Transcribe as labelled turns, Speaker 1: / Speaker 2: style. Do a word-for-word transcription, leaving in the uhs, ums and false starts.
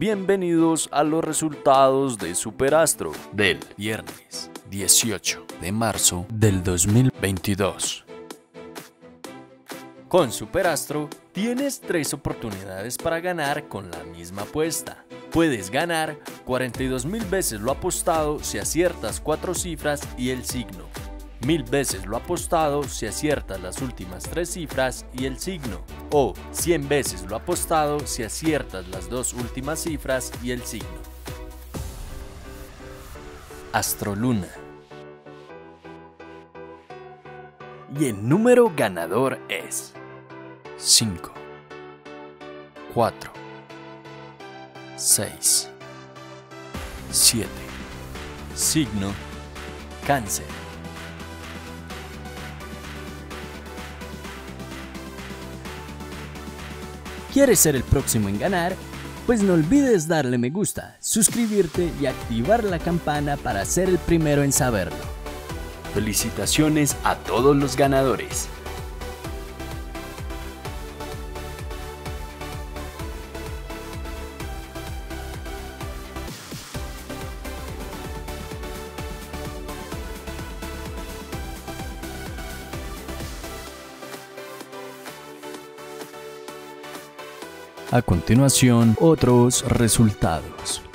Speaker 1: Bienvenidos a los resultados de Superastro del viernes dieciocho de marzo del dos mil veintidós. Con Superastro tienes tres oportunidades para ganar con la misma apuesta. Puedes ganar cuarenta y dos mil veces lo apostado si aciertas cuatro cifras y el signo, mil veces lo apostado si aciertas las últimas tres cifras y el signo, o cien veces lo apostado si aciertas las dos últimas cifras y el signo. Astroluna. Y el número ganador es cinco, cuatro, seis, siete. Signo: Cáncer.
Speaker 2: ¿Quieres ser el próximo en ganar? Pues no olvides darle me gusta, suscribirte y activar la campana para ser el primero en saberlo.
Speaker 1: Felicitaciones a todos los ganadores.
Speaker 2: A continuación, otros resultados.